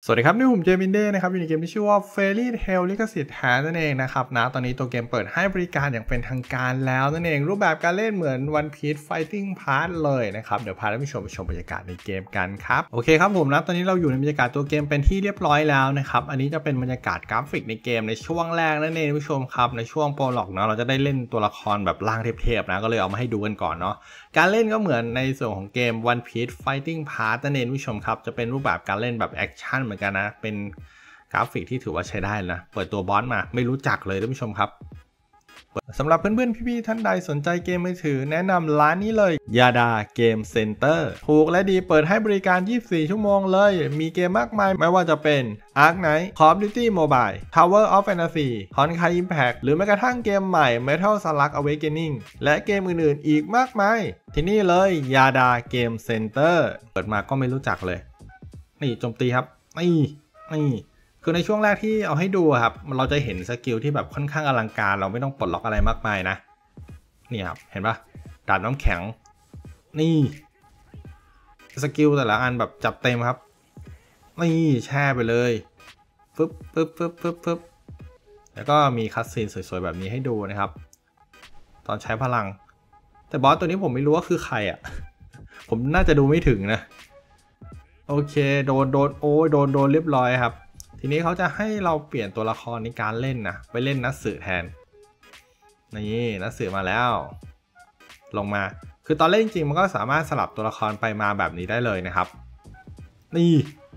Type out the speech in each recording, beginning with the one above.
สวัสดีครับนี่ผมเจมินเด้นะครับอยู่ในเกมที่ชื่อว่า Fairy Tail ลิขสิทธิ์แท้นั่นเองนะครับตอนนี้ตัวเกมเปิดให้บริการอย่างเป็นทางการแล้วนั่นเองรูปแบบการเล่นเหมือน One Piece Fighting Pass เลยนะครับเดี๋ยวพาท่านผู้ชมไปชมบรรยากาศในเกมกันครับโอเคครับผมตอนนี้เราอยู่ในบรรยากาศตัวเกมเป็นที่เรียบร้อยแล้วนะครับอันนี้จะเป็นบรรยากาศกราฟิกในเกมในช่วงแรกนั่นเองท่านผู้ชมครับในช่วงโปรล็อกเนาะเราจะได้เล่นตัวละครแบบร่างเทพๆนะก็เลยเอามาให้ดูกันก่อนเนาะการเล่นก็เหมือนในส่วนของเกม One Piece Fighting Pass นั่นเองท่านผู้ชมครับจะเป็นรูปแบบการเล่นแบบแอคชั่นเหมือนกันนะเป็นกราฟิกที่ถือว่าใช้ได้นะเปิดตัวบอสมาไม่รู้จักเลยท่านผู้ชมครับสำหรับเพื่อนๆพี่ๆท่านใดสนใจเกมมือถือแนะนำร้านนี้เลยยาดาเกมเซ็นเตอร์ถูกและดีเปิดให้บริการ24ชั่วโมงเลยมีเกมมากมายไม่ว่าจะเป็น Ark Knight Call of Duty Mobile Tower of Fantasy Honkai Impact หรือแม้กระทั่งเกมใหม่ Metal Slug Awakening และเกมอื่นๆอีกมากมายที่นี่เลยยาดาเกมเซ็นเตอร์เปิดมาก็ไม่รู้จักเลยนี่โจมตีครับนี่คือในช่วงแรกที่เอาให้ดูครับเราจะเห็นสกิลที่แบบค่อนข้างอลังการเราไม่ต้องปลดล็อกอะไรมากมายนะนี่ครับเห็นปะดาบน้ำแข็งนี่สกิลแต่ละอันแบบจับเต็มครับนี่แช่ไปเลยฟึบแล้วก็มีคัสซีนสวยๆแบบนี้ให้ดูนะครับตอนใช้พลังแต่บอสตัวนี้ผมไม่รู้ว่าคือใครอ่ะ ผมน่าจะดูไม่ถึงนะโอเคโดนโอ้ยโดนเรียบร้อยครับทีนี้เขาจะให้เราเปลี่ยนตัวละครในการเล่นนะไปเล่นนัตสึแทนนี่นัตสึมาแล้วลงมาคือตอนเล่นจริงมันก็สามารถสลับตัวละครไปมาแบบนี้ได้เลยนะครับนี่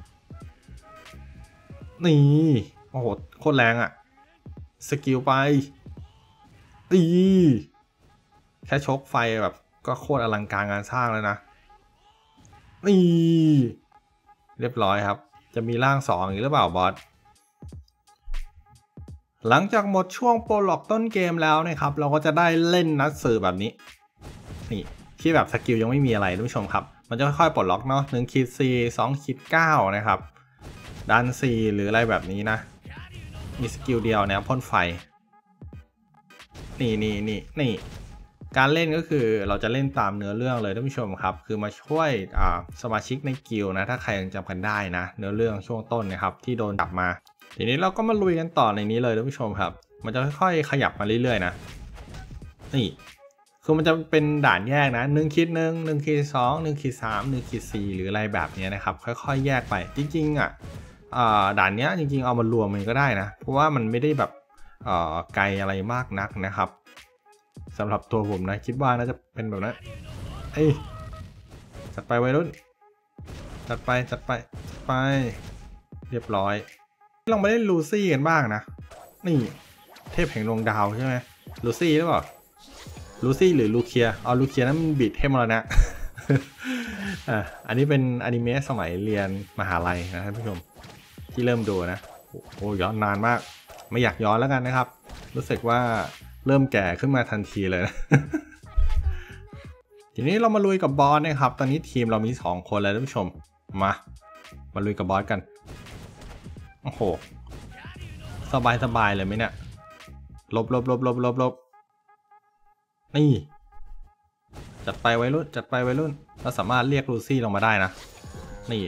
โอ้โหโคตรแรงอะสกิลไปแค่ชกไฟแบบก็โคตรอลังการงานสร้างเลยนะเรียบร้อยครับจะมีร่าง2อีกหรือเปล่าบอสหลังจากหมดช่วงโปรล็อกต้นเกมแล้วนะครับเราก็จะได้เล่นนัตสึแบบนี้นี่ที่แบบสกิลยังไม่มีอะไรท่านผู้ชมครับมันจะค่อยๆปลดล็อกเนาะ1-4 2-9นะครับดัน4หรืออะไรแบบนี้นะมีสกิลเดียวเนี่ยพ่นไฟนี่การเล่นก็คือเราจะเล่นตามเนื้อเรื่องเลยท่านผู้ชมครับคือมาช่วยสมาชิกในกิลด์นะถ้าใครยังจำกันได้นะเนื้อเรื่องช่วงต้นนะครับที่โดนจับมาทีนี้เราก็มาลุยกันต่อในนี้เลยท่านผู้ชมครับมันจะค่อยๆขยับมาเรื่อยๆนะนี่คือมันจะเป็นด่านแยกนะ1-1 1-2 1-3 1-4หรืออะไรแบบนี้นะครับค่อยๆแยกไปจริงๆด่านนี้จริงๆเอามารวมมันก็ได้นะเพราะว่ามันไม่ได้แบบไกลอะไรมากนักนะครับสำหรับตัวผมนะคิดว่าน่าจะเป็นแบบนั้นจัดไปวัยรุ่นจัดไปเรียบร้อยลองมาเล่นลูซี่กันบ้างนะนี่เทพแห่งดวงดาวใช่ไหมลูซี่หรือเปล่าลูซี่หรือลูเคียลูเคียนั้นมันบีดเทพมาแล้วนะ อันนี้เป็นอนิเมะสมัยเรียนมหาลัยนะท่านผู้ชมที่เริ่มดูนะโอ้ย้อนนานมากไม่อยากย้อนแล้วกันนะครับรู้สึกว่าเริ่มแก่ขึ้นมาทันทีเลยนะ ทีนี้เรามาลุยกับบอสนะครับตอนนี้ทีมเรามี2คนแล้วท่านผู้ชมมาลุยกับบอสกันโอ้โหสบายเลยไหมเนี่ยลบนี่จัดไปวัยรุ่นเราสามารถเรียกลูซี่ลงมาได้นะนี่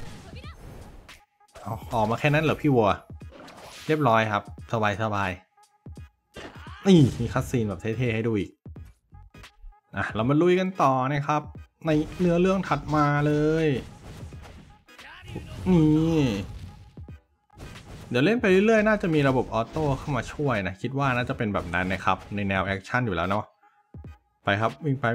ออกมาแค่นั้นเหรอพี่วัวเรียบร้อยครับสบายนี่มีคัสซีนแบบเท่ๆให้ดูอีกเรามาลุยกันต่อนะครับในเนื้อเรื่องถัดมาเลยนี่เดี๋ยวเล่นไปเรื่อยๆน่าจะมีระบบออโต้เข้ามาช่วยนะคิดว่าน่าจะเป็นแบบนั้นนะครับในแนวแอคชั่นอยู่แล้วเนาะไปครับวิ่งไป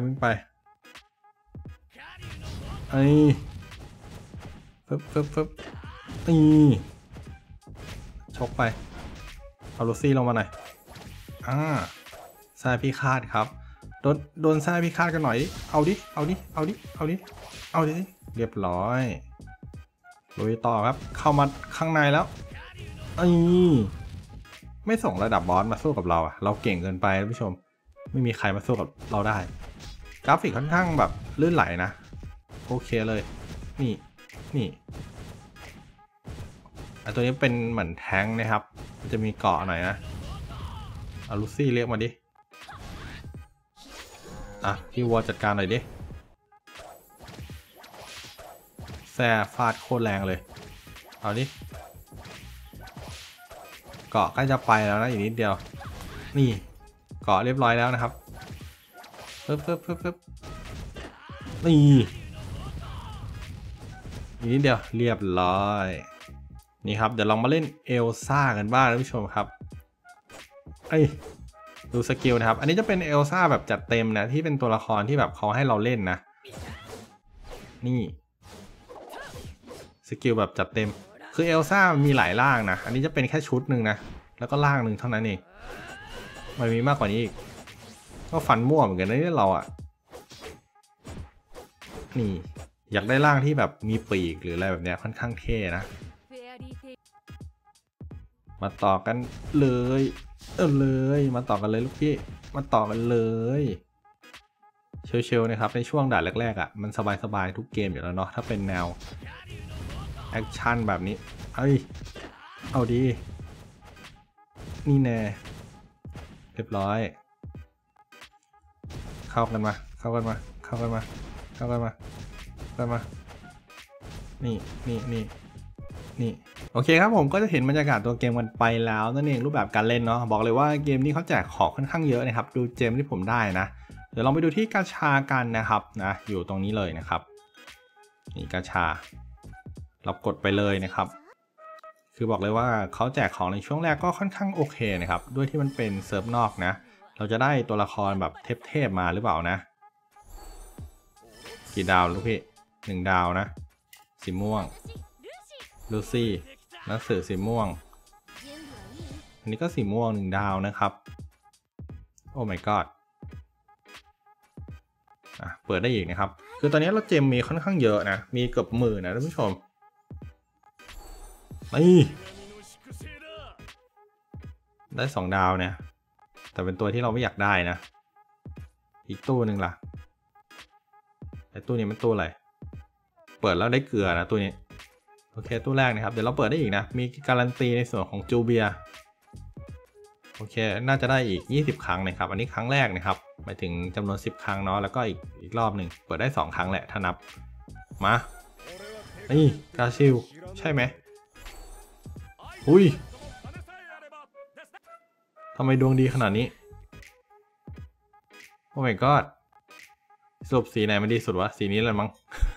ฟึบนี่ชกไปเอาลูซี่ลงมาหน่อยทรายพิฆาตครับโดนทรายพิฆาตกันหน่อยเอาดิเรียบร้อยลุยต่อครับเข้ามาข้างในแล้วไม่ส่งระดับบอสมาสู้กับเราเราเก่งเกินไปท่านผู้ชมไม่มีใครมาสู้กับเราได้กราฟิกค่อนข้างแบบลื่นไหลนะโอเคเลยนี่ตัวนี้เป็นเหมือนแท้งนะครับจะมีเกาะหน่อยนะเอาลูซี่เรียกมาดิพี่วัวจัดการหน่อยดิแซ่ฟาดโคตรแรงเลยเอาดิเกาะใกล้จะไปแล้วนะอีกนิดเดียวนี่เกาะเรียบร้อยแล้วนะครับปึ๊บนี่อีกนิดเดียวเรียบร้อยนี่ครับเดี๋ยวลองมาเล่นเอลซ่ากันบ้างท่านผู้ชมครับดูสกิลนะครับอันนี้จะเป็นเอลซ่าแบบจัดเต็มนะที่เป็นตัวละครที่แบบเขาให้เราเล่นนะนี่สกิลแบบจัดเต็มคือเอลซ่ามีหลายร่างนะอันนี้จะเป็นแค่ชุดหนึ่งนะแล้วก็ร่างหนึ่งเท่านั้นเองมันมีมากกว่านี้อีกก็ฟันมั่วเหมือนกันนะนี่เราอ่ะนี่อยากได้ร่างที่แบบมีปีกหรืออะไรแบบเนี้ยค่อนข้างเท่นะมาต่อกันเลยมาต่อกันเลยลูกพี่มาต่อกันเลยเชลนะครับในช่วงด่านแรกๆอ่ะมันสบายทุกเกมอยู่แล้วเนาะถ้าเป็นแนวแอคชั่นแบบนี้เอาดีนี่แน่เรียบร้อยเข้ากันมานี่โอเคครับผมก็จะเห็นบรรยากาศตัวเกมกันไปแล้วนั่นเองรูปแบบการเล่นเนาะบอกเลยว่าเกมนี้เขาแจกของค่อนข้างเยอะนะครับดูเจมที่ผมได้นะเดี๋ยวลองไปดูที่กาชากันนะครับนะอยู่ตรงนี้เลยนะครับนี่กาชาเรากดไปเลยนะครับคือบอกเลยว่าเขาแจกของในช่วงแรกก็ค่อนข้างโอเคนะครับด้วยที่มันเป็นเซิร์ฟนอกนะเราจะได้ตัวละครแบบเทพมาหรือเปล่านะกี่ดาวลูกพี่1 ดาวนะสีม่วงลูซี่นักสืบสีม่วงอันนี้ก็สีม่วง1 ดาวนะครับโอ้ my god เปิดได้อีกนะครับคือตอนนี้เราเจมมีค่อนข้างเยอะนะมีเกือบ10,000นะท่านผู้ชมนี่ได้2 ดาวเนี่ยแต่เป็นตัวที่เราไม่อยากได้นะอีกตู้หนึ่งล่ะไอ้ตู้นี้มันตู้อะไรเปิดแล้วได้เกลือนะตัวนี้โอเคตู้แรกนะครับเดี๋ยวเราเปิดได้อีกนะมีการันตีในส่วนของจูเบียโอเคน่าจะได้อีก20 ครั้งนะครับอันนี้ครั้งแรกนะครับหมายถึงจำนวน10 ครั้งเนาะแล้วก็อีกรอบหนึ่งเปิดได้2 ครั้งแหละถ้านับมานี่กาซิลใช่ไหมอุ้ยทำไมดวงดีขนาดนี้โอ้ my god สรุปสีไหนมันดีสุดวะสีนี้เลยมั้ง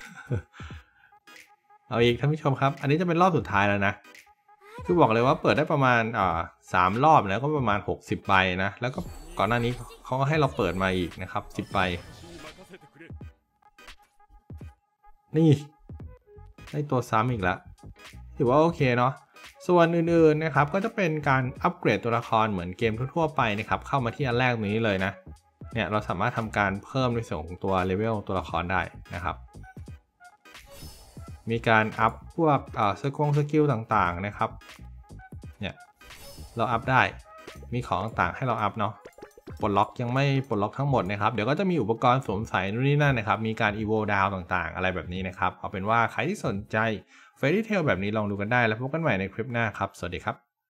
เอาอีกท่านผู้ชมครับอันนี้จะเป็นรอบสุดท้ายแล้วนะคือบอกเลยว่าเปิดได้ประมาณ3 รอบแล้วก็ประมาณ60 ใบนะแล้วก็ก่อนหน้านี้เขาก็ให้เราเปิดมาอีกนะครับ10 ใบนี่ได้ตัวซ้ำอีกแล้วถือว่าโอเคเนาะส่วนอื่นๆนะครับก็จะเป็นการอัปเกรดตัวละครเหมือนเกมทั่วๆไปนะครับเข้ามาที่อันแรกตรงนี้เลยนะเนี่ยเราสามารถทำการเพิ่มในส่วนของตัวเลเวลตัวละครได้นะครับมีการอัพพวกสกิลต่างๆนะครับเนี่ยเราอัพได้มีของต่างๆให้เราอัพเนาะปลดล็อกยังไม่ปลดล็อกทั้งหมดนะครับเดี๋ยวก็จะมีอุปกรณ์สวมใส่นู่นนี่นั่นนะครับมีการอีโวดาวต่างๆอะไรแบบนี้นะครับเอาเป็นว่าใครที่สนใจ Fairy Tail แบบนี้ลองดูกันได้แล้วพบกันใหม่ในคลิปหน้าครับสวัสดีครับ